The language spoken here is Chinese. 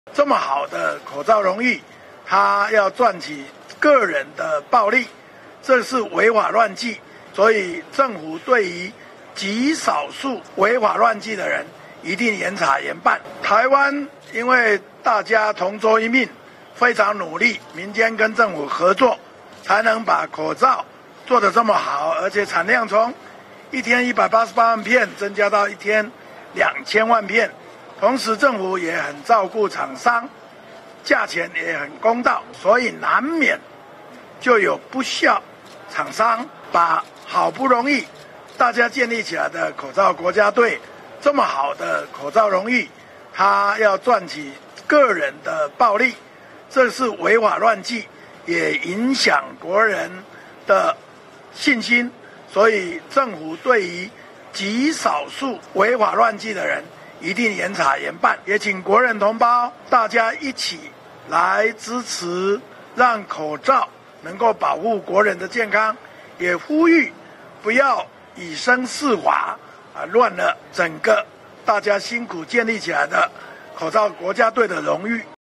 这么好的口罩荣誉，他要赚取个人的暴利，这是违法乱纪。所以政府对于极少数违法乱纪的人，一定严查严办。台湾因为大家同舟一命，非常努力，民间跟政府合作，才能把口罩做得这么好，而且产量从一天188万片增加到一天2000万片。同时政府也很照顾厂商，价钱也很公道，所以难免就有不肖厂商把好不容易大家建立起来的口罩国家队这么好的口罩荣誉，他要赚取个人的暴利，这是违法乱纪，也影响国人的信心。所以政府对于极少数违法乱纪的人，一定严查严办。也请国人同胞大家一起来支持，让口罩能够保护国人的健康，也呼吁不要以身试法乱了整个大家辛苦建立起来的口罩国家队的荣誉。